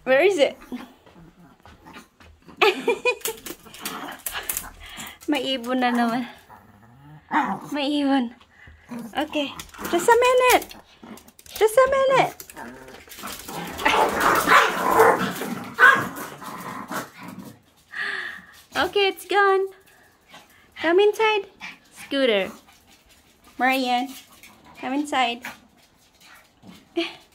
Where is it? May ibon na naman. May ibon. Okay. Just a minute. Just a minute. Okay, it's gone. Come inside. Scooter. Marian, come inside.